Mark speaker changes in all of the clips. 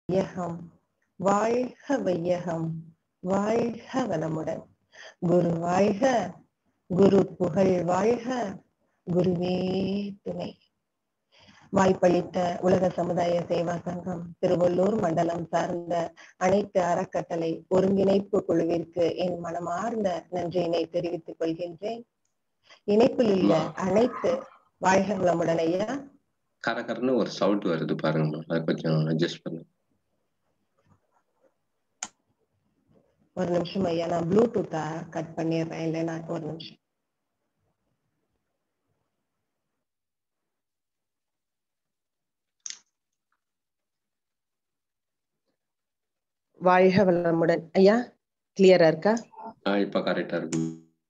Speaker 1: வையகம் வாழ்க வையகம் வாழ்க வளமுடன். குரு வாழ்க, குரு புகழ் வாழ்க, குருவே துணை. வாய்ப்பளித்த உலக சமுதாய சேவா சங்கம் திருவள்ளூர் மண்டலம் சார்ந்த அனைத்து அறக்கட்டளை ஒருங்கிணைப்பு குழுவிற்கு என் மனமார்ந்த நன்றியினை தெரிவித்துக் கொள்கின்றேன். இணைப்பில் உள்ள அனைத்து வாழ்க வளமுடன் ஐயா.
Speaker 2: கரகரன்னு ஒரு சவுண்ட் வருது பாருங்க, அதை கொஞ்சம் அட்ஜஸ்ட் பண்ணு.
Speaker 1: ஒரு நிமிஷம் ஐயா, நான் ப்ளூடூத்தா கட் பண்ணிடுறேன். இல்லைன்னா ஒரு நிமிஷம். வாழ்க வளமுடன் ஐயா. கிளியரா இருக்கா?
Speaker 2: இப்ப கரெக்டா இருக்கு.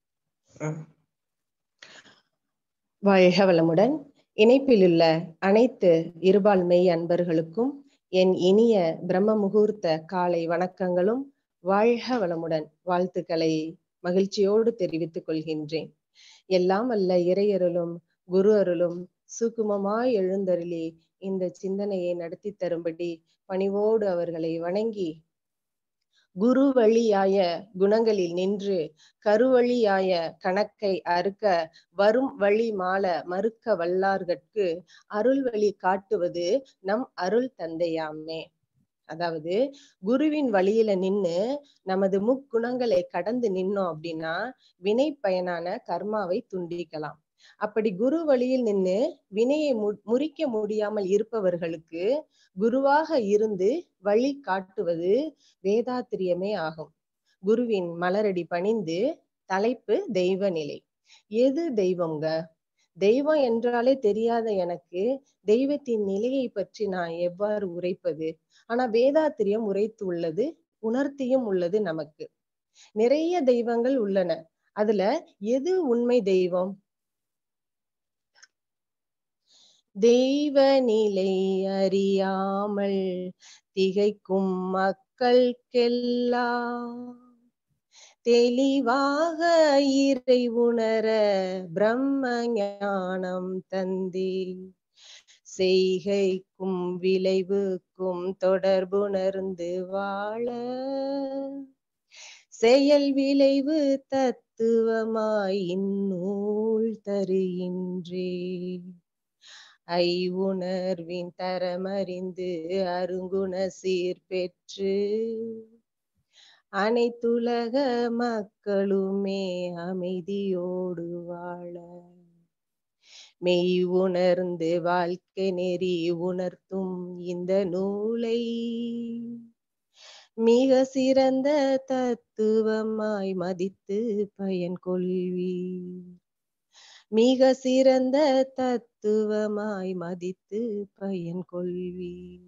Speaker 1: வாழ்க வளமுடன். இணைப்பில் உள்ள அனைத்து இருபால் மெய் அன்பர்களுக்கும் என் இனிய பிரம்ம முகூர்த்த காலை வணக்கங்களும் வாழ்க வளமுடன் வாழ்த்துக்களை மகிழ்ச்சியோடு தெரிவித்துக் கொள்கின்றேன். எல்லாம் வல்ல இறையருளும் குரு அருளும் சுக்குமமாய் எழுந்தருளி இந்த சிந்தனையை நடத்தி தரும்படி பணிவோடு அவர்களை வணங்கி, குரு வழியாய குணங்களில் நின்று கருவழியாய கணக்கை அறுக்க வரும் வழி மால மறுக்க வல்லார்கட்கு அருள் வழி காட்டுவது நம் அருள் தந்தையாமே. அதாவது குருவின் வழியில நின்னு நமது முக்குணங்களை கடந்து நின்னோம் அப்படின்னா வினை பயனான கர்மாவை துண்டிக்கலாம். அப்படி குரு வழியில் நின்று வினையை முறிக்க முடியாமல் இருப்பவர்களுக்கு குருவாக இருந்து வழி காட்டுவது வேதாத்திரியமே ஆகும். குருவின் மலரடி பணிந்து தலைப்பு தெய்வ நிலை. எது தெய்வங்க? தெய்வம் என்றாலே தெரியாத எனக்கு தெய்வத்தின் நிலையை பற்றி நான் எவ்வாறு உரைப்பது? ஆனா வேதாத்திரியம் உரைத்து உள்ளது, உணர்த்தியும் உள்ளது. நமக்கு நிறைய தெய்வங்கள் உள்ளன. அதுல எது உண்மை தெய்வம்? தெய்வ நிலை அறியாமல் திகைக்கும் மக்கள்கெல்லாம் தெளிவாக இறை உணர பிரம்ம ஞானம் தந்தே செய்கைக்கும் விளைவுக்கும் தொடர்புணர்ந்து வாழ செயல் விளைவு தத்துவமாய் இந்நூல் தருகின்றே. ஐவுணர்வின் தரமறிந்து அருங்குண சீர் பெற்று அனைத்துலக மக்களுமே அமைதியோடு வாழ மெய் உணர்ந்து வாழ்க்கை நெறி உணர்த்தும் இந்த நூலை மிக சிறந்த தத்துவமாய் மதித்து பயன் கொள்வீர். மிக சிறந்த தத்துவமாய் மதித்து பயன் கொள்வீர்.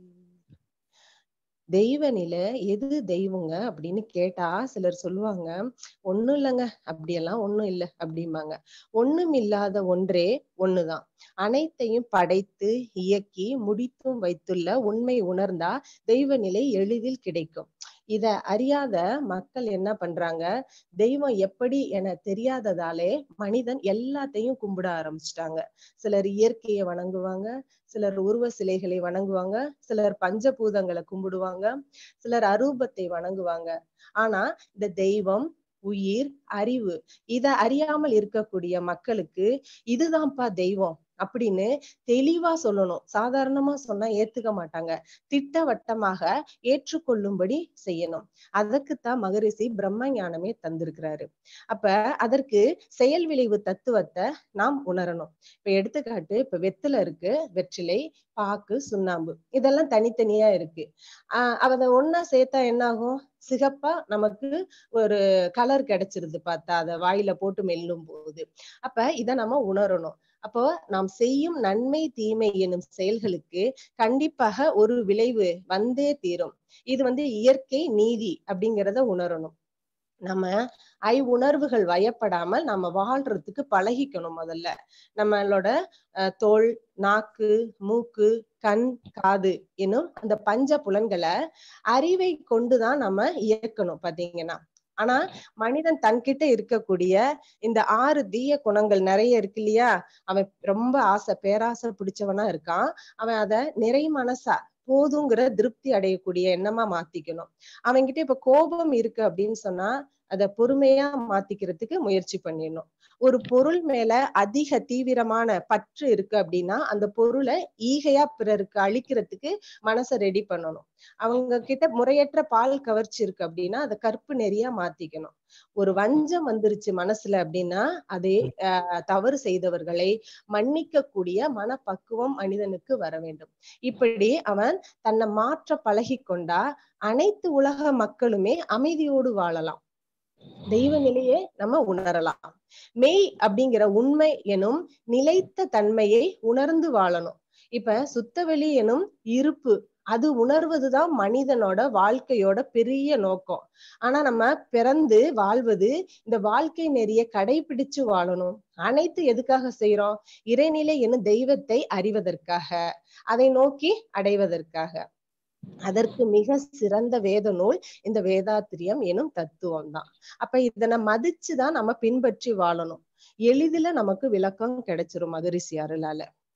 Speaker 1: தெய்வ நிலை எது தெய்வங்க அப்படின்னு கேட்டா சிலர் சொல்லுவாங்க, ஒண்ணும் இல்லைங்க, அப்படியெல்லாம் ஒண்ணும் இல்லை அப்படிம்பாங்க. ஒண்ணும் இல்லாத ஒன்றே ஒண்ணுதான். அனைத்தையும் படைத்து இயக்கி முடித்தும் வைத்துள்ள உண்மை உணர்ந்தா தெய்வ நிலை எளிதில் கிடைக்கும். இத அறியாத மக்கள் என்ன பண்றாங்க, தெய்வம் எப்படி என தெரியாததாலே மனிதன் எல்லாத்தையும் கும்பிட ஆரம்பிச்சிட்டாங்க. சிலர் இயற்கையை வணங்குவாங்க, சிலர் உருவ சிலைகளை வணங்குவாங்க, சிலர் பஞ்சபூதங்களை கும்பிடுவாங்க, சிலர் அரூபத்தை வணங்குவாங்க. ஆனா இந்த தெய்வம், உயிர், அறிவு இத அறியாமல் இருக்கக்கூடிய மக்களுக்கு இதுதான்ப்பா தெய்வம் அப்படின்னு தெளிவா சொல்லணும். சாதாரணமா சொன்னா ஏத்துக்க மாட்டாங்க. திட்டவட்டமாக ஏற்றுக்கொள்ளும்படி செய்யணும். அதற்குத்தான் மகரிஷி பிரம்ம ஞானமே தந்திருக்கிறாரு. அப்ப அதற்கு செயல் விளைவு தத்துவத்தை நாம் உணரணும். இப்ப எடுத்துக்காட்டு, இப்ப வெத்தலை இருக்கு, வெற்றிலை, பாக்கு, சுண்ணாம்பு இதெல்லாம் தனித்தனியா இருக்கு. அதை ஒன்னா சேர்த்தா என்ன ஆகும்? சிகப்பா நமக்கு ஒரு கலர் கிடைச்சிருது பார்த்தா, அதை வாயில போட்டு மெல்லும் போது. அப்ப இதை நம்ம உணரணும். அப்போ நாம் செய்யும் நன்மை தீமை எனும் செயல்களுக்கு கண்டிப்பாக ஒரு விளைவு வந்தே தீரும். இது இயற்கை நீதி அப்படிங்கிறத உணரணும். நம்ம உணர்வுகள் வயப்படாமல் நம்ம வாழ்றதுக்கு பழகிக்கணும். முதல்ல நம்மளோட தோல், நாக்கு, மூக்கு, கண், காது எனும் அந்த பஞ்ச புலன்களை அறிவை கொண்டுதான் நம்ம இயக்கணும் பாத்தீங்கன்னா. ஆனா மனிதன் தன்கிட்ட இருக்கக்கூடிய இந்த 6 தீய குணங்கள் நிறைய இருக்கு இல்லையா? அவன் ரொம்ப பேராசை பிடிச்சவனா இருக்கான். அவன் அத நிறை மனசா போதுங்கிற திருப்தி அடையக்கூடிய எண்ணமா மாத்திக்கணும். அவன்கிட்ட இப்ப கோபம் இருக்கு அப்படின்னு சொன்னா அத பொறுமையா மாத்திக்கிறதுக்கு முயற்சி பண்ணிடணும். ஒரு பொருள் மேல அதிக தீவிரமான பற்று இருக்கு அப்படின்னா அந்த பொருளை ஈகையா பிறருக்கு அழிக்கிறதுக்கு மனசை ரெடி பண்ணணும். அவங்க கிட்ட முறையற்ற பால் கவர்ச்சி இருக்கு அப்படின்னா அதை கற்பு நெறியா மாத்திக்கணும். ஒரு வஞ்சம் வந்துருச்சு மனசுல அப்படின்னா அதை தவறு செய்தவர்களை மன்னிக்க கூடிய மனப்பக்குவம் மனிதனுக்கு வர வேண்டும். இப்படி அவன் தன்னை மாற்ற பழகி கொண்டா அனைத்து உலக மக்களுமே அமைதியோடு வாழலாம். தெய்வ நிலையை நம்ம உணரலாம். மெய் அப்படிங்கிற உண்மை எனும் நிலைத்த தன்மையை உணர்ந்து வாழணும். இப்ப சுத்தவெளி எனும் இருப்பு அது உணர்வதுதான் மனிதனோட வாழ்க்கையோட பெரிய நோக்கம். ஆனா நம்ம பிறந்து வாழ்வது இந்த வாழ்க்கை நெறிய கடைபிடிச்சு வாழணும். அனைத்து எதுக்காக செய்யறோம்? இறைநிலை எனும் தெய்வத்தை அறிவதற்காக, அதை நோக்கி அடைவதற்காக. அதற்கு மிக சிறந்த வேத நூல் இந்த வேதாத்திரியம் எனும் தத்துவம் தான். அப்ப இதனை மதிச்சுதான் நம்ம பின்பற்றி வாழணும். எளிதில நமக்கு விளக்கம் கிடைச்சிரும் மகரிஷி அருளால.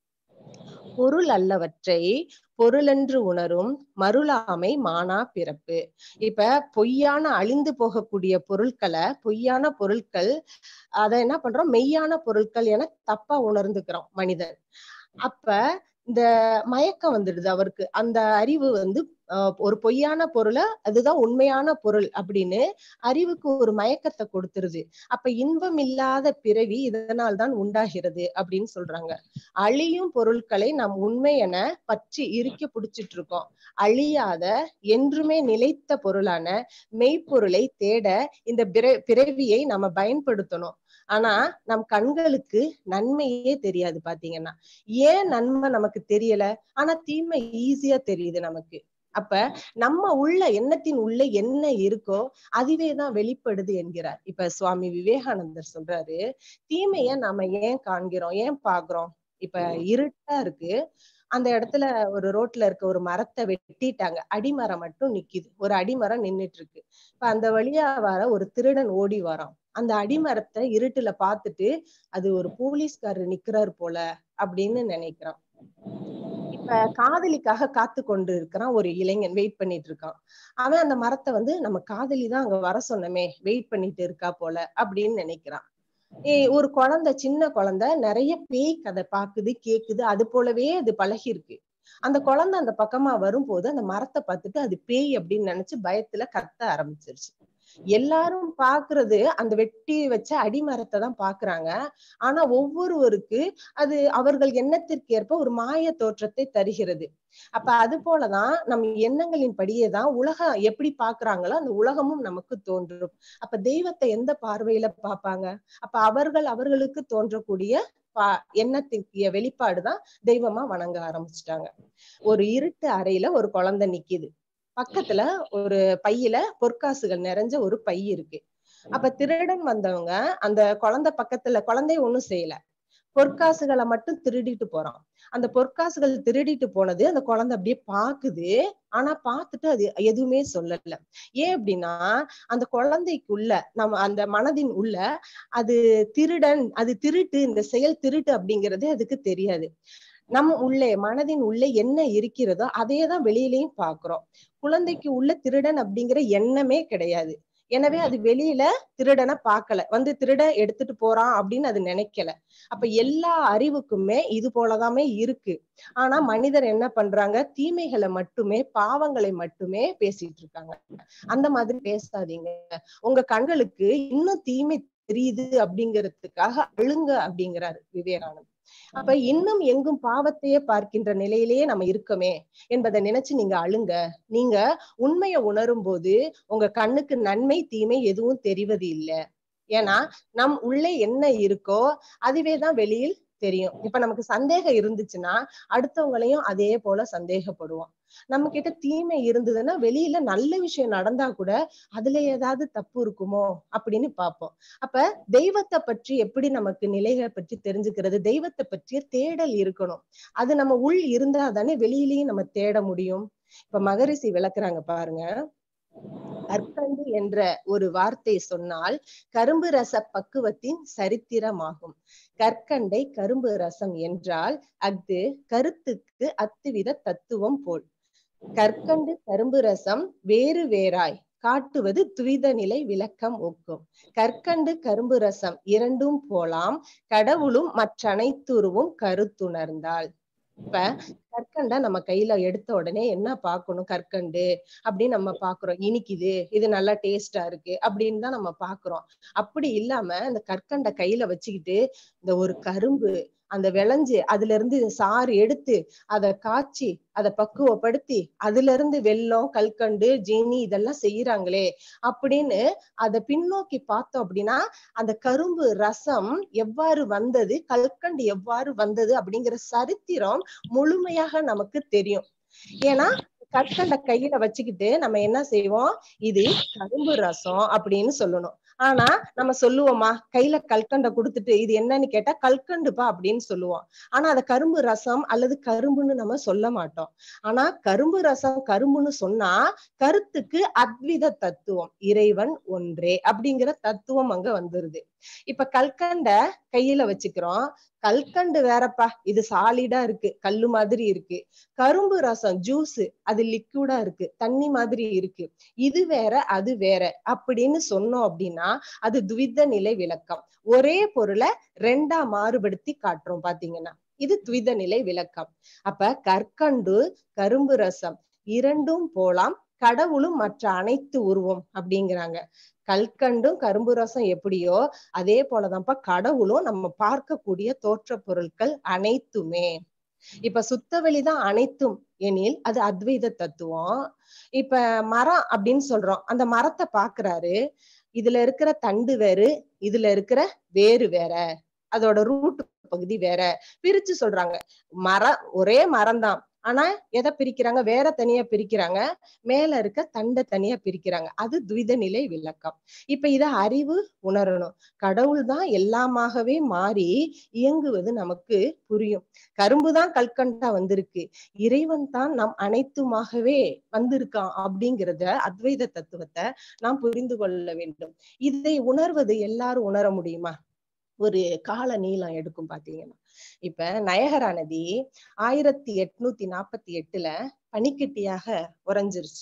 Speaker 1: பொருள் அல்லவற்றை பொருளென்று உணரும் மருளாமை மானா பிறப்பு. இப்ப பொய்யான அழிந்து போகக்கூடிய பொருட்களை, பொய்யான பொருட்கள் அதை என்ன பண்றோம்? மெய்யான பொருட்கள் என தப்பா உணர்ந்துக்கிறோம் மனிதன். அப்ப இந்த மயக்கம் வந்துடுது அவருக்கு. அந்த அறிவு ஒரு பொய்யான பொருளை அதுதான் உண்மையான பொருள் அப்படின்னு அறிவுக்கு ஒரு மயக்கத்தை கொடுத்துருது. அப்ப இன்பம் இல்லாத பிறவி இதனால் தான் உண்டாகிறது அப்படின்னு சொல்றாங்க. அழியும் பொருட்களை நாம் உண்மை என பற்றி இறுக்கி பிடிச்சிட்டு இருக்கோம். அழியாத என்றுமே நிலைத்த பொருளான மெய்ப்பொருளை தேட இந்த பிறவியை நம்ம பயன்படுத்தணும். ஆனா நம் கண்களுக்கு நன்மையே தெரியாது. பாத்தீங்கன்னா ஏன் நன்மை நமக்கு தெரியல, ஆனா தீமை ஈஸியா தெரியுது நமக்கு. அப்ப நம்ம உள்ள எண்ணத்தின் உள்ள என்ன இருக்கோ அதுவேதான் வெளிப்படுது என்கிறார். இப்ப சுவாமி விவேகானந்தர் சொல்றாரு, தீமைய நாம ஏன் காண்கிறோம், ஏன் பாக்குறோம்? இப்ப இருட்டா இருக்கு, அந்த இடத்துல ஒரு ரோட்ல இருக்க ஒரு மரத்தை வெட்டிட்டாங்க, அடிமரம் மட்டும் நிக்குது, ஒரு அடிமரம் நின்னுட்டு இருக்கு. இப்ப அந்த வழியா வர ஒரு திருடன் ஓடி வரான். அந்த அடிமரத்தை இருட்டுல பார்த்துட்டு அது ஒரு போலீஸ்காரர் நிக்கிறார் போல அப்படின்னு நினைக்கிறான். இப்ப காதலிக்காக காத்து கொண்டு இருக்கிறான் ஒரு இளைஞன், வெயிட் பண்ணிட்டு இருக்கான். அவன் அந்த மரத்தை நம்ம காதலி தான் அங்க வர சொன்னமே, வெயிட் பண்ணிட்டு இருக்கா போல அப்படின்னு நினைக்கிறான். ஒரு குழந்தை, சின்ன குழந்தை நிறைய பேய் கதை பாக்குது, கேக்குது, அது போலவே அது பழகி இருக்கு. அந்த குழந்தை அந்த பக்கமா வரும்போது அந்த மரத்தை பார்த்துட்டு அது பேய் அப்படின்னு நினைச்சு பயத்துல கத்த ஆரம்பிச்சிருச்சு. எல்லாரும் பாக்குறது அந்த வெட்டி வச்ச அடிமரத்தை தான் பாக்குறாங்க. ஆனா ஒவ்வொருவருக்கு அது அவர்கள் எண்ணத்திற்கு ஏற்ப ஒரு மாய தோற்றத்தை தருகிறது. அப்ப அது போலதான் நம் எண்ணங்களின் படியேதான் உலகம் எப்படி பாக்குறாங்களோ அந்த உலகமும் நமக்கு தோன்றும். அப்ப தெய்வத்தை எந்த பார்வையில பார்ப்பாங்க? அப்ப அவர்களுக்கு தோன்றக்கூடிய எண்ணத்திற்கு வெளிப்பாடுதான் தெய்வமா வணங்க ஆரம்பிச்சுட்டாங்க. ஒரு இருட்டு அறையில ஒரு குழந்தை நிக்குது. பக்கத்துல ஒரு பையில பொற்காசுகள் நிறைஞ்ச ஒரு பை இருக்கு. அப்ப திருடன் வந்தவங்க அந்த குழந்தை பக்கத்துல, குழந்தைய ஒண்ணும் செய்யல, பொற்காசுகளை மட்டும் திருடிட்டு போறான். அந்த பொற்காசுகள் திருடிட்டு போனது அந்த குழந்தை அப்படியே பாக்குது. ஆனா பார்த்துட்டு அது எதுவுமே சொல்லல. ஏன் அப்படின்னா அந்த குழந்தைக்குள்ள, நம்ம அந்த மனதின் உள்ள அது திருடன், அது திருட்டு, இந்த செயல் திருட்டு அப்படிங்கிறது அதுக்கு தெரியாது. நம் உள்ளே, மனதின் உள்ளே என்ன இருக்கிறதோ அதையேதான் வெளியிலையும் பாக்குறோம். குழந்தைக்கு உள்ள திருடன் அப்படிங்கிற எண்ணமே கிடையாது. எனவே அது வெளியில திருடனை பார்க்கல, திருட எடுத்துட்டு போறான் அப்படின்னு அது நினைக்கல. அப்ப எல்லா அறிவுக்குமே இது போலதாமே இருக்கு. ஆனா மனிதர் என்ன பண்றாங்க? தீமைகளை மட்டுமே, பாவங்களை மட்டுமே பேசிட்டு இருக்காங்க. அந்த மாதிரி பேசாதீங்க. உங்க கண்களுக்கு இன்னும் தீமை தெரியுது அப்படிங்கிறதுக்காக அழுங்க அப்படிங்கிறாரு விவேகானந்தர். அப்ப இன்னும் எங்கும் பாவத்தையே பார்க்கின்ற நிலையிலேயே நம்ம இருக்கமே என்பதை நினைச்சு நீங்க அழுங்க. நீங்க உண்மையை உணரும் போது உங்க கண்ணுக்கு நன்மை தீமை எதுவும் தெரிவது இல்லை. ஏன்னா நம் உள்ளே என்ன இருக்கோ அதுவேதான் வெளியில் தெரியும். இப்ப நமக்கு சந்தேகம் இருந்துச்சுன்னா அடுத்தவங்களையும் அதே போல சந்தேகப்படுவோம். நம்ம கிட்ட தீமை இருந்ததுன்னா வெளியில நல்ல விஷயம் நடந்தா கூட அதுல ஏதாவது தப்பு இருக்குமோ அப்படின்னு பார்ப்போம். அப்ப தெய்வத்தை பற்றி எப்படி நமக்கு நிலைகளை பற்றி தெரிஞ்சுக்கிறது? தெய்வத்தை பற்றிய தேடல் இருக்கணும். அது நம்ம உள் இருந்தா தானே வெளியிலயும் நம்ம தேட முடியும். இப்ப மகரிஷி விளக்குறாங்க பாருங்க. கற்கண்டு என்ற ஒரு வார்த்தை சொன்னால் கரும்பு ரச பக்குவத்தின் சரித்திரமாகும். கற்கண்டை கரும்பு ரசம் என்றால் அஃது கருத்துக்கு அத்துவித தத்துவம் போல். கற்கண்டு கரும்பு ரசம் வேறு வேறாய் காட்டுவது துவித நிலை விளக்கம் ஒக்கும். கற்கண்டு கரும்பு ரசம் இரண்டும் போலாம், கடவுளும் மற்றனைத்துருவும் கருத்துணர்ந்தாள். இப்ப கற்கண்ட நம்ம கையில எடுத்த உடனே என்ன பார்க்கணும்? கற்கண்டு அப்படின்னு நம்ம பாக்குறோம். இனிக்குது, இது நல்லா டேஸ்டா இருக்கு அப்படின்னு தான் நம்ம பாக்குறோம். அப்படி இல்லாம இந்த கற்கண்ட கையில வச்சுக்கிட்டு இந்த ஒரு கரும்பு அந்த விளைஞ்சு அதுல இருந்து சாறு எடுத்து அதை காய்ச்சி அதை பக்குவப்படுத்தி அதுல இருந்து வெல்லம், கல்கண்டு, ஜீனி இதெல்லாம் செய்யறாங்களே அப்படின்னு அதை பின்னோக்கி பார்த்தோம் அப்படின்னா அந்த கரும்பு ரசம் எவ்வாறு வந்தது, கல்கண்டு எவ்வாறு வந்தது அப்படிங்கிற சரித்திரம் முழுமையாக நமக்கு தெரியும். ஏன்னா கற்கண்ட கையில வச்சுக்கிட்டு நம்ம என்ன செய்வோம், இது கரும்பு ரசம் அப்படின்னு சொல்லணும். ஆனா நம்ம சொல்லுவோமா, கையில கல்கண்ட கொடுத்துட்டு இது என்னன்னு கேட்டா கல்கண்டுப்பா அப்படின்னு சொல்லுவோம். ஆனா அத கரும்பு ரசம் அல்லது கரும்புன்னு நம்ம சொல்ல மாட்டோம். ஆனா கரும்பு ரசம் கரும்புன்னு சொன்னா கருத்துக்கு அத்வித தத்துவம், இறைவன் ஒன்றே அப்படிங்கிற தத்துவம் அங்க வந்துருது. இப்ப கல்கண்ட கையில வச்சுக்கிறோம். கல்கண்டு வேறப்பா, இது சாலிடா இருக்கு, கல்லு மாதிரி இருக்கு. கரும்பு ரசம் ஜூஸ், அது லிக்விடா இருக்கு, தண்ணி மாதிரி இருக்கு. இது வேற அது வேற அப்படின்னு சொன்னோம் அப்படின்னா அது துவித நிலை விளக்கம். ஒரே பொருளை ரெண்டா மாறுபடுத்தி காட்டுறோம் பாத்தீங்கன்னா இது துவித நிலை விளக்கம். அப்ப கற்கண்டு கரும்பு ரசம் இரண்டும் போலாம், கடவுளும் மற்ற அனைத்து உருவம் அப்படிங்கிறாங்க. கல்கண்டும் கரும்பு ரசம் எப்படியோ அதே போலதான்ப்பா கடவுளும் நம்ம பார்க்கக்கூடிய தோற்ற பொருட்கள் அனைத்துமே. இப்ப சுத்த வெளிதான் அனைத்தும் எனில் அது அத்வைத தத்துவம். இப்ப மரம் அப்படின்னு சொல்றோம், அந்த மரத்தை பாக்குறாரு, இதுல இருக்கிற தண்டு வேறு, இதுல இருக்கிற வேறு வேற, அதோட ரூட் பகுதி வேற பிரிச்சு சொல்றாங்க. மரம் ஒரே மரம் தான், ஆனா எதை பிரிக்கிறாங்க, வேற தனியா பிரிக்கிறாங்க, மேல இருக்க தண்டை தனியா பிரிக்கிறாங்க. அது துவித நிலை விளக்கம். இப்ப இத அறிவு உணரணும். கடவுள் தான் எல்லாமாகவே மாறி இயங்குவது நமக்கு புரியும். கரும்புதான் கல்கண்டா வந்திருக்கு, இறைவன் தான் நம் அனைத்துமாகவே வந்திருக்கான் அப்படிங்கிறத அத்வைத தத்துவத்தை நாம் புரிந்து கொள்ள வேண்டும். இதை உணர்வது எல்லாரும் உணர முடியுமா? ஒரு கால நீளம் எடுக்கும் பாத்தீங்கன்னா, இப்ப நயகரா நதி 1848 பனிக்கட்டியாக உறைஞ்சிருச்சு.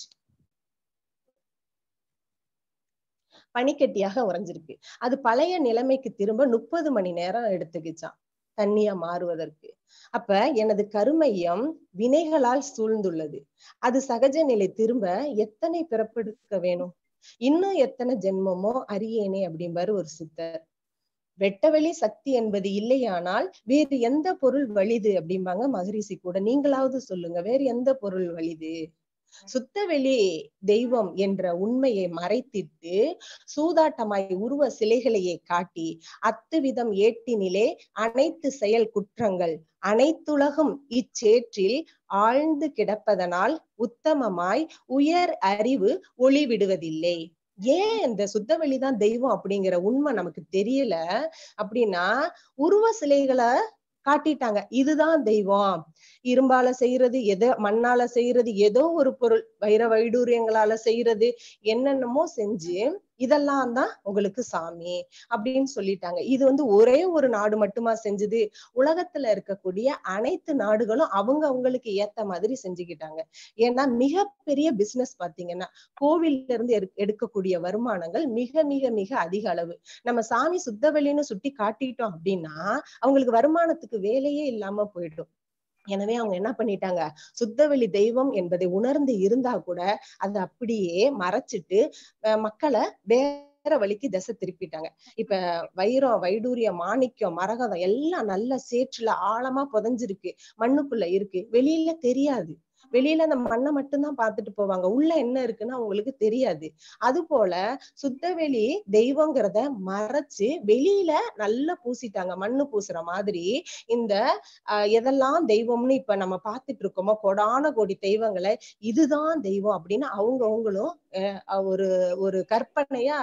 Speaker 1: பனிக்கட்டியாக உறைஞ்சிருக்கு. அது பழைய நிலைமைக்கு திரும்ப 30 மணி நேரம் எடுத்துக்கிச்சான் தண்ணியா மாறுவதற்கு. அப்ப எனது கருமையம் வினைகளால் சூழ்ந்துள்ளது, அது சகஜ நிலை திரும்ப எத்தனை பிறப்பெடுக்க வேணும், இன்னும் எத்தனை ஜென்மமோ அறியேனே அப்படிம்பாரு ஒரு சித்தர். வெட்டவெளி சக்தி என்பது இல்லையானால் வேறு எந்த பொருள் வலிது அப்படிம்பாங்க மகரிஷி கூட. நீங்களாவது சொல்லுங்க, வேறு எந்த பொருள் வலிது? சுத்தவெளி தெய்வம் என்ற உண்மையை மறைத்திட்டு சூதாட்டமாய் உருவ சிலைகளையே காட்டி அத்துவிதம் ஏட்டினிலே அனைத்து செயல் குற்றங்கள் அனைத்துலகும் இச்சேற்றில் ஆழ்ந்து கிடப்பதனால் உத்தமமாய் உயர் அறிவு ஒளிவிடுவதில்லை. ஏன் இந்த சுத்தவெளிதான் தெய்வம் அப்படிங்கிற உண்மை நமக்கு தெரியல அப்படின்னா, உருவ சிலைகளை காட்டிட்டாங்க, இதுதான் தெய்வம். இரும்பால செய்யறது, எதோ மண்ணால செய்யறது, ஏதோ ஒரு பொருள் வைர வைடூரியங்களால செய்யறது, என்னென்னமோ செஞ்சு இதெல்லாம் தான் உங்களுக்கு சாமி அப்படின்னு சொல்லிட்டாங்க. இது ஒரே ஒரு நாடு மட்டுமா செஞ்சது? உலகத்துல இருக்கக்கூடிய அனைத்து நாடுகளும் அவங்க அவங்களுக்கு ஏத்த மாதிரி செஞ்சுக்கிட்டாங்க. ஏன்னா மிகப்பெரிய பிசினஸ் பாத்தீங்கன்னா கோவில்ல இருந்து எடுக்கக்கூடிய வருமானங்கள் மிக மிக மிக அதிக அளவு. நம்ம சாமி சுத்தவெளின்னு சுட்டி காட்டிட்டோம் அப்படின்னா அவங்களுக்கு வருமானத்துக்கு வேலையே இல்லாம போயிடும். எனவே அவங்க என்ன பண்ணிட்டாங்க, சுத்தவெளி தெய்வம் என்பதை உணர்ந்து இருந்தா கூட அதை அப்படியே மறைச்சிட்டு மக்களை வேற வழிக்கு திசை திருப்பிட்டாங்க. இப்ப வைரம், வைடூரியம், மாணிக்கம், மரகதம் எல்லாம் நல்ல சேற்றுல ஆழமா புதைஞ்சிருக்கு, மண்ணுக்குள்ள இருக்கு, வெளியில தெரியாது. வெளியில அந்த மண்ணை மட்டும்தான் பார்த்துட்டு போவாங்க, உள்ள என்ன இருக்குன்னு அவங்களுக்கு தெரியாது. அது போல சுத்தவெளி தெய்வங்கிறத மறைச்சு வெளியில நல்லா பூசிட்டாங்க, மண்ணு பூசுற மாதிரி. இந்த எதெல்லாம் தெய்வம்னு இப்ப நம்ம பார்த்துட்டு இருக்கோமோ கோடான கோடி தெய்வங்களை, இதுதான் தெய்வம் அப்படின்னு அவங்களும் ஒரு ஒரு கற்பனையா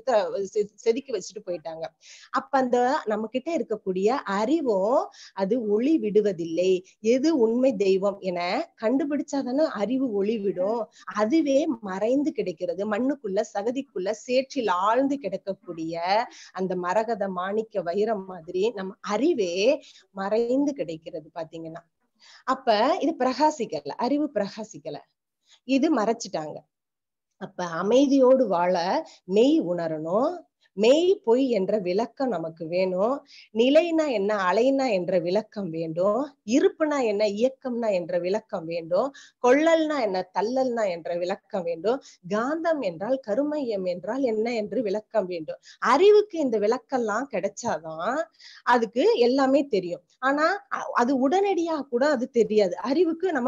Speaker 1: செதுக்கி வச்சுட்டு போயிட்டாங்க. அப்ப அந்த நம்ம கிட்ட இருக்கக்கூடிய அறிவும் அது ஒளி விடுவதில்லை. எது உண்மை தெய்வம் என கண்டுபிடிச்சாதானே அறிவு ஒளி விடும். அதுவே மறைந்து கிடைக்கிறது மண்ணுக்குள்ள, சகதிக்குள்ள, சேற்றில் ஆழ்ந்து கிடக்கக்கூடிய அந்த மரகத, மாணிக்க, வைரம் மாதிரி நம்ம அறிவே மறைந்து கிடைக்கிறது பாத்தீங்கன்னா. அப்ப இது பிரகாசிக்கல, அறிவு பிரகாசிக்கல. இது மறைச்சிட்டாங்க. அப்ப அமைதியோடு வாழ மெய் உணரணும். மெய் பொய் என்ற விளக்கம் நமக்கு வேணும். நிலைனா என்ன, அலைனா என்ற விளக்கம் வேண்டும். இருப்புனா என்ன, இயக்கம்னா என்ற விளக்கம் வேண்டும். கொள்ளல்னா என்ன, தள்ளல்னா என்ற விளக்கம் வேண்டும். காந்தம் என்றால், கருமையம் என்றால் என்ன என்று விளக்கம் வேண்டும். அறிவுக்கு இந்த விளக்கம்லாம் கிடைச்சாதான் அதுக்கு எல்லாமே தெரியும். ஆனா அது உடனடியா கூட அது தெரியாது. அறிவுக்கு நம்ம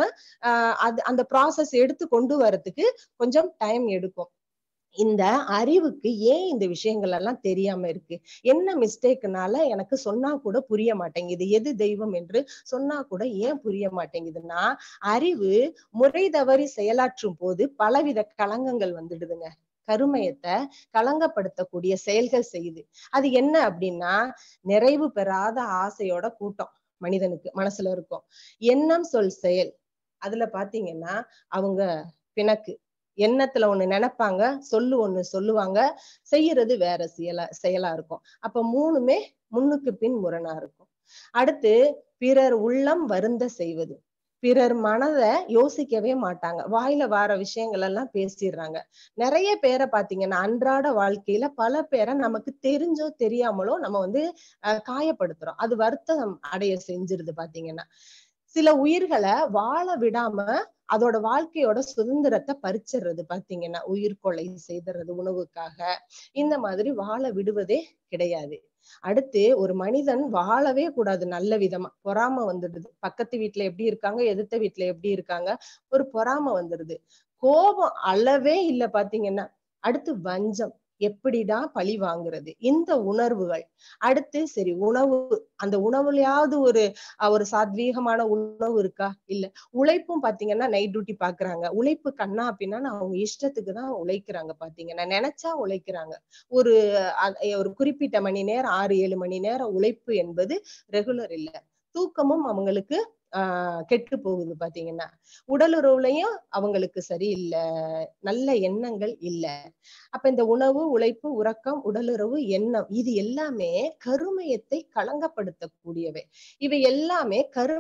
Speaker 1: அந்த ப்ராசஸ் எடுத்து கொண்டு வரதுக்கு கொஞ்சம் டைம் எடுக்கும். இந்த அறிவுக்கு ஏன் இந்த விஷயங்கள் எல்லாம் தெரியாம இருக்கு? என்ன மிஸ்டேக்னால எனக்கு சொன்னா கூட புரிய மாட்டேங்குது. எது தெய்வம் என்று சொன்னா கூட ஏன் புரிய மாட்டேங்குதுன்னா, அறிவு முறை தவறி செயலாற்றும் போது பலவித களங்கங்கள் வந்துடுதுங்க. கருமையத்தை களங்கப்படுத்தக்கூடிய செயல்கள் செய்யுது. அது என்ன அப்படின்னா, நிறைவு பெறாத ஆசையோட கூட்டம் மனிதனுக்கு மனசுல இருக்கும். எண்ணம், சொல், செயல் அதுல பாத்தீங்கன்னா அவங்க பிணக்கு. எண்ணத்துல ஒண்ணு நினைப்பாங்க, ஒண்ணு சொல்லுவாங்க, செய்யறது வேற செயலா இருக்கும். அப்ப மூணுமே முன்னுக்கு பின் முரணா இருக்கும். அடுத்து பிறர் உள்ளம் வருந்த செய்வது. பிறர் மனதை யோசிக்கவே மாட்டாங்க. வாயில வார விஷயங்கள் எல்லாம் பேசிடுறாங்க. நிறைய பேரை பாத்தீங்கன்னா அன்றாட வாழ்க்கையில பல பேரை நமக்கு தெரிஞ்சோ தெரியாமலோ நம்ம காயப்படுத்துறோம். அது வருத்தம் அடைய செஞ்சிருது பாத்தீங்கன்னா. சில உயிர்களை வாழ விடாம அதோட வாழ்க்கையோட சுதந்திரத்தை பறிச்சிடுறது பாத்தீங்கன்னா, உயிர்கொலை செய்தறது உணவுக்காக. இந்த மாதிரி வாழ விடுவதே கிடையாது. அடுத்து ஒரு மனிதன் வாழவே கூடாது நல்ல விதமா. பொறாம வந்துடுது. பக்கத்து வீட்டுல எப்படி இருக்காங்க, எதிர்த்த வீட்டுல எப்படி இருக்காங்க, ஒரு பொறாம வந்துடுது. கோபம் அளவே இல்ல பாத்தீங்கன்னா. அடுத்து வஞ்சம். எப்படிடா பழி வாங்குறது, இந்த உணர்வுகள். அடுத்து சரி உணவு, அந்த உணவுலயாவது ஒரு சாத்வீகமான உணவு இருக்கா, இல்ல. உழைப்பும் பாத்தீங்கன்னா நைட் டியூட்டி பாக்குறாங்க. உழைப்பு கண்ணா அப்படின்னா அவங்க இஷ்டத்துக்கு தான் உழைக்கிறாங்க பாத்தீங்கன்னா, நினைச்சா உழைக்கிறாங்க. ஒரு ஒரு குறிப்பிட்ட மணி நேரம் 6-7 மணி நேரம் உழைப்பு என்பது ரெகுலர் இல்ல. தூக்கமும் அவங்களுக்கு கெட்டு போகுது பாத்தீங்கன்னா. உடலுறவுலையும் அவங்களுக்கு சரியில்லை, நல்ல எண்ணங்கள் இல்ல. அப்ப இந்த உணவு, உழைப்பு, உறக்கம், உடலுறவு, எண்ணம் இது எல்லாமே கருமையத்தை களங்கப்படுத்தக்கூடியவை. இவை எல்லாமே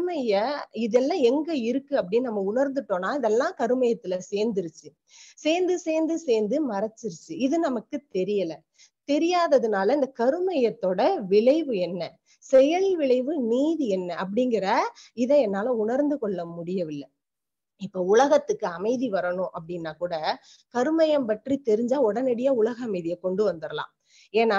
Speaker 1: இதெல்லாம் எங்க இருக்கு அப்படின்னு நம்ம உணர்ந்துட்டோம்னா இதெல்லாம் கருமையத்துல சேர்ந்துருச்சு. சேர்ந்து சேர்ந்து சேர்ந்து மறைச்சிருச்சு. இது நமக்கு தெரியல. தெரியாததுனால இந்த கருமையத்தோட விளைவு என்ன, செயல் விளைவு நீதி என்ன அப்படிங்கிற இதை என்னால உணர்ந்து கொள்ள முடியவில்லை. இப்ப உலகத்துக்கு அமைதி வரணும் அப்படின்னா கூட கருமையம் பற்றி தெரிஞ்சா உடனடியா உலக அமைதியை கொண்டு வந்துடலாம். ஏன்னா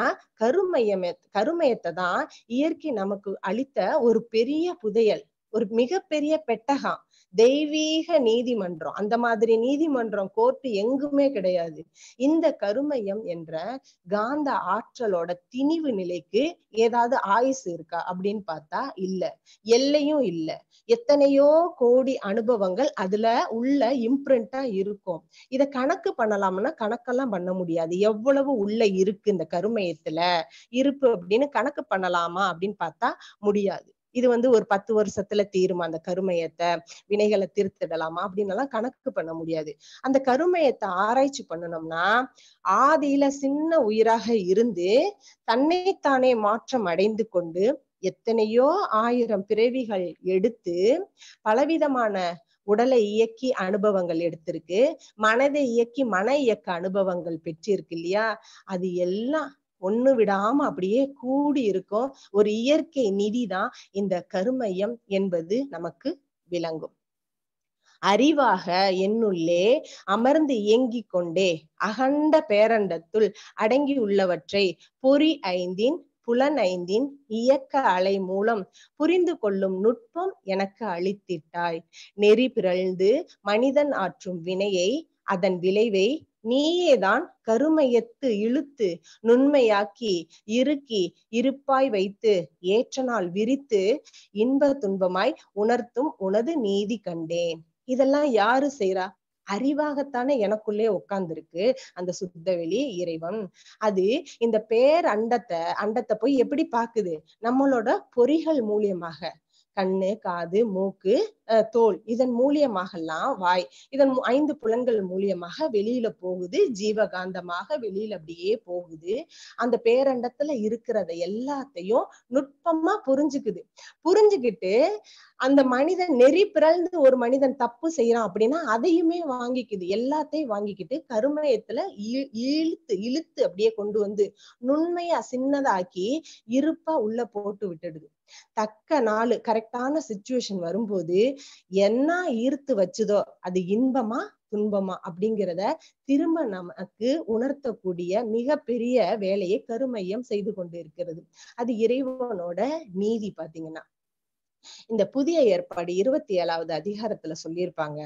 Speaker 1: கருமையத்தை தான் இயற்கை நமக்கு அளித்த ஒரு பெரிய புதையல், ஒரு மிகப்பெரிய பெட்டகம், தெய்வீக நீதிமன்றம். அந்த மாதிரி நீதிமன்றம் கோர்ட்டு எங்குமே கிடையாது. இந்த கருமையம் என்ற காந்த ஆற்றலோட திணிவு நிலைக்கு ஏதாவது ஆயுசு இருக்கா அப்படின்னு பார்த்தா இல்ல, எல்லையும் இல்ல. எத்தனையோ கோடி அனுபவங்கள் அதுல உள்ள இம்ப்ரிண்டா இருக்கும். இத கணக்கு பண்ணலாம்னா கணக்கெல்லாம் பண்ண முடியாது. எவ்வளவு உள்ள இருக்கு இந்த கருமையத்துல இருப்பு அப்படின்னு கணக்கு பண்ணலாமா அப்படின்னு பார்த்தா முடியாது. இது ஒரு 10 வருஷத்துல தீருமா அந்த கருமையத்தை, வினைகளை தீர்த்திடலாமா அப்படின்னு எல்லாம் கணக்கு பண்ண முடியாது. அந்த கருமையத்தை ஆராய்ச்சி பண்ணணும்னா ஆதியில சின்ன உயிராக இருந்து தன்னைத்தானே மாற்றம் அடைந்து கொண்டு எத்தனையோ 1000 பிறவிகள் எடுத்து பலவிதமான உடலை இயக்கி அனுபவங்கள் எடுத்திருக்கு, மனதை இயக்கி மன இயக்க அனுபவங்கள் பெற்றிருக்கு இல்லையா. அது எல்லாம் ஒண்ணு விடாம அப்படியே கூடி இருக்கும். ஒரு இயற்கை நிதிதான் இந்த கருமையம் என்பது நமக்கு விளங்கும். அறிவாக என்னுள்ளே அமர்ந்து இயங்கிக் கொண்டே அகண்ட பேரண்டத்துள் அடங்கி உள்ளவற்றை பொறி 5 புலன் 5 இயக்க அலை மூலம் புரிந்து கொள்ளும் நுட்பம் எனக்கு அளித்திட்டாய். நெறி பிறழ்ந்து மனிதன் ஆற்றும் வினையை, அதன் விளைவை நீயேதான் கருமையத்து இழுத்து நுண்மையாக்கி இறுக்கி இருப்பாய் வைத்து ஏற்ற நாள் விரித்து இன்ப துன்பமாய் உணர்த்தும் உனது நீதி கண்டேன். இதெல்லாம் யாரு செய்யறா? அறிவாகத்தானே எனக்குள்ளே உட்கார்ந்துருக்கு அந்த சுத்தவெளி இறைவன். அது இந்த அண்டத்தை போய் எப்படி பாக்குது? நம்மளோட பொறிகள் மூலியமாக. கண்ணு, காது, மூக்கு, தோல், இதன் மூலியமாகலாம் வாய், இதன் 5 புலன்கள் மூலியமாக வெளியில போகுது, ஜீவகாந்தமாக வெளியில அப்படியே போகுது. அந்த பேரண்டத்துல இருக்கிறத எல்லாத்தையும் நுட்பமா புரிஞ்சுக்கிட்டு அந்த மனிதன் நெறி பிறழ்ந்து ஒரு மனிதன் தப்பு செய்யறான் அப்படின்னா அதையுமே வாங்கிக்குது, எல்லாத்தையும் வாங்கிக்கிட்டு கருமையத்துல இழுத்து அப்படியே கொண்டு வந்து நுண்மையா சின்னதாக்கி இருப்பா உள்ள போட்டு விட்டுடுது. தக்க நாள் கரெக்டான சிச்சுவேஷன் வரும்போது என்ன ஈர்த்து வச்சுதோ அது இன்பமா துன்பமா அப்படிங்கிறத திரும்ப நமக்கு உணர்த்தக்கூடிய மிகப்பெரிய வேலையை கருமையம் செய்து கொண்டு இருக்கிறது. அது இறைவனோட நீதி. பாத்தீங்கன்னா இந்த புதிய ஏற்பாடு 27வது அதிகாரத்துல சொல்லியிருப்பாங்க.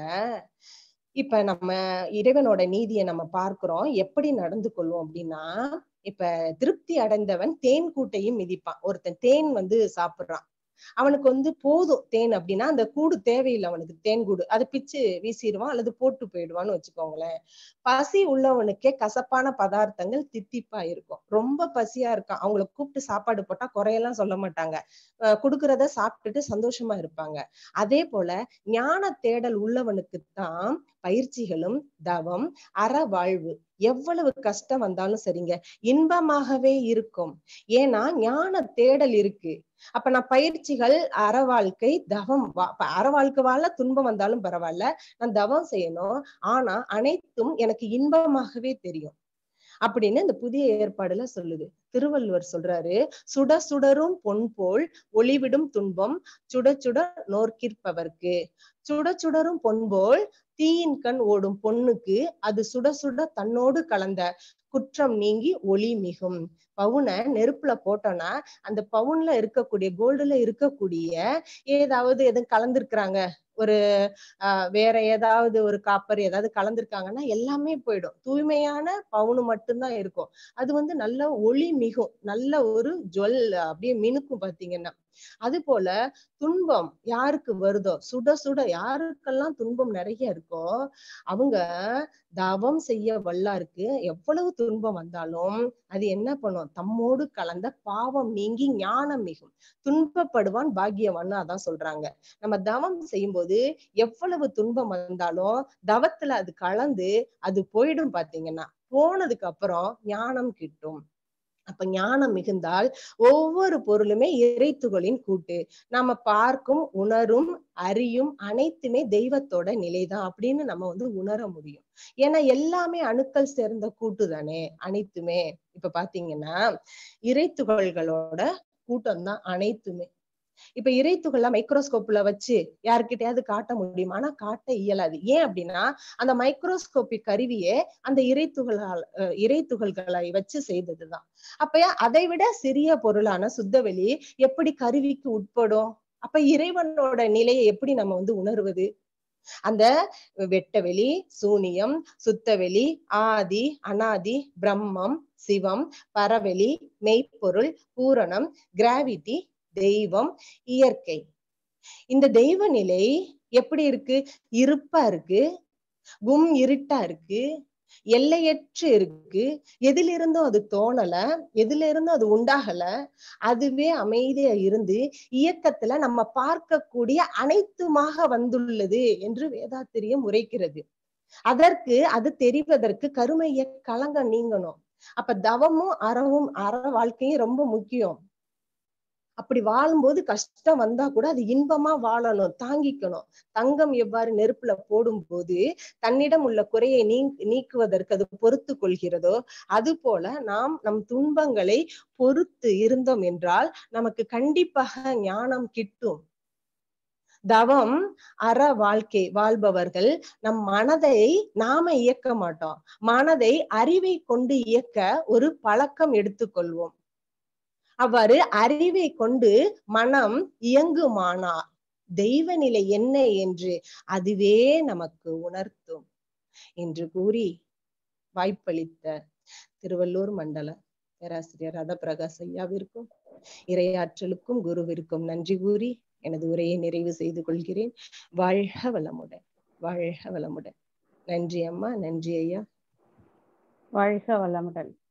Speaker 1: இப்ப நம்ம இறைவனோட நீதியை நம்ம பார்க்கிறோம், எப்படி நடந்து கொள்வோம் அப்படின்னா, இப்ப திருப்தி அடைந்தவன் தேன் கூட்டையும் மிதிப்பான். ஒருத்தன் தேன் சாப்பிடுறான், அவனுக்கு போதும் தேன் அப்படின்னா அந்த கூடு தேவையில்லை அவனுக்கு, தேன் கூடு, அதை பிச்சு வீசிடுவான் அல்லது போட்டு போயிடுவான்னு வச்சுக்கோங்களேன். பசி உள்ளவனுக்கே கசப்பான பதார்த்தங்கள் தித்திப்பா இருக்கும். ரொம்ப பசியா இருக்கான், அவங்களை கூப்பிட்டு சாப்பாடு போட்டா குறையெல்லாம் சொல்ல மாட்டாங்க, கொடுக்கறத சாப்பிட்டுட்டு சந்தோஷமா இருப்பாங்க. அதே போல ஞான தேடல் உள்ளவனுக்குத்தான் பயிற்சிகளும் தவம் அற வாழ்வு எவ்வளவு கஷ்டம் வந்தாலும் சரிங்க இன்பமாகவே இருக்கும். ஏன்னா ஞான தேடல் இருக்கு. அப்ப நான் பயிற்சிகள், அற வாழ்க்கை, தவம், அற வாழ்க்கை வாழ துன்பம் வந்தாலும் பரவாயில்ல, நான் தவம் செய்யணும், ஆனா அனைத்தும் எனக்கு இன்பமாகவே தெரியும் அப்படின்னு இந்த புதிய ஏற்பாடுல சொல்லுது. திருவள்ளுவர் சொல்றாரு, சுட சுடரும் பொன் போல் ஒளிவிடும் துன்பம் சுட சுட நோர்க்கிற்பவர்க்கு. சுட சுடரும் பொன் போல் தீயின் கண் ஓடும் பொண்ணுக்கு அது சுட சுட தன்னோடு கலந்த குற்றம் நீங்கி ஒளி மிகும். பவுனை நெருப்புல போட்டோம்னா அந்த பவுன்ல இருக்கக்கூடிய, கோல்டுல இருக்கக்கூடிய ஏதாவது எதுவும் கலந்துருக்குறாங்க, ஒரு வேற ஏதாவது ஒரு காப்பர் ஏதாவது கலந்துருக்காங்கன்னா எல்லாமே போயிடும், தூய்மையான பவுனு மட்டும்தான் இருக்கும். அது நல்ல ஒளி மிகும், நல்ல ஒரு ஜுவல் அப்படியே மினுக்கும் பாத்தீங்கன்னா. அது போல துன்பம் யாருக்கு வருதோ, சுட சுட யாருக்கெல்லாம் துன்பம் நிறைய இருக்கோ அவங்க தவம் செய்ய வல்லாருக்கு எவ்வளவு துன்பம் வந்தாலும் அது என்ன பண்ணும், தம்மோடு கலந்த பாவம் நீங்கி ஞானம் மிகும். துன்பப்படுவான் பாக்கியவான்னு அதான் சொல்றாங்க. நம்ம தவம் செய்யும் போது எவ்வளவு துன்பம் வந்தாலும் தவத்துல அது கலந்து அது போயிடும். பாத்தீங்கன்னா போனதுக்கு அப்புறம் ஞானம் கிட்டும். அப்ப ஞானம் மிகுந்தால் ஒவ்வொரு பொருளுமே இறைத்துகளின் கூட்டு, நாம பார்க்கும் உணரும் அறியும் அனைத்துமே தெய்வத்தோட நிலைதான் அப்படின்னு நம்ம உணர முடியும். ஏன்னா எல்லாமே அணுக்கள் சேர்ந்த கூட்டு தானே அனைத்துமே. இப்ப பாத்தீங்கன்னா இறைத்துகள்களோட கூட்டம் தான் அனைத்துமே. இப்ப இறைத்துகள்ல மைக்ரோஸ்கோப்ல வச்சு யாருக்கிட்டையாவது காட்ட முடியுமா? ஆனா காட்ட இயலாது. ஏன் அப்படின்னா அந்த மைக்ரோஸ்கோபிக் கருவியே அந்த இறைத்துகள்களை வச்சு செய்ததுதான். அப்ப அதை விட சிறிய பொருளான சுத்தவெளி எப்படி கருவிக்கு உட்படும்? அப்ப இறைவனோட நிலையை எப்படி நம்ம உணர்வது? அந்த வெட்டவெளி, சூனியம், சுத்தவெளி, ஆதி அனாதி, பிரம்மம், சிவம், பரவெளி, மெய்ப்பொருள், பூரணம், கிராவிட்டி, தெய்வம், இயற்கை. இந்த தெய்வ நிலை எப்படி இருக்கு? இருப்பா இருக்கு, இருட்டா இருக்கு, எல்லையற்று இருக்கு. எதிலிருந்தும் அது தோணல, எதுல இருந்தும் அது உண்டாகல, அதுவே அமைதியா இருந்து இயக்கத்துல நம்ம பார்க்கக்கூடிய அனைத்துமாக வந்துள்ளது என்று வேதாத்திரியம் உரைக்கிறது. அதற்கு அது தெரிவதற்கு கருமைய களங்கம் நீங்கணும். அப்ப தவமும் அற வாழ்க்கையும் ரொம்ப முக்கியம். அப்படி வாழும்போது கஷ்டம் வந்தா கூட அது இன்பமா வாழணும், தாங்கிக்கணும். தங்கம் எவ்வாறு நெருப்புல போடும் போது தன்னிடம் உள்ள குறையை நீக்குவதற்கு அது பொறுத்து கொள்கிறதோ, அது போல நாம் நம் துன்பங்களை பொறுத்து இருந்தோம் என்றால் நமக்கு கண்டிப்பாக ஞானம் கிட்டும். தவம் அற வாழ்க்கை வாழ்பவர்கள் நம் மனதை நாம இயக்க மாட்டோம், மனதை அறிவை கொண்டு இயக்க ஒரு பழக்கம் எடுத்துக்கொள்வோம். அவ்வாறு அறிவை கொண்டு மனம் இயங்குமானார் தெய்வ நிலை என்ன என்று அதுவே நமக்கு உணர்த்தும் என்று கூறி வாய்ப்பளித்த திருவள்ளூர் மண்டல பேராசிரியர் ரதப்பிரகாஷ் ஐயாவிற்கும் இறையாற்றலுக்கும் குருவிற்கும் நன்றி கூறி எனது உரையை நிறைவு செய்து கொள்கிறேன். வாழ்க வளமுடன், வாழ்க வளமுடன். நன்றி அம்மா, நன்றி ஐயா.
Speaker 3: வாழ்க வளமுடன்.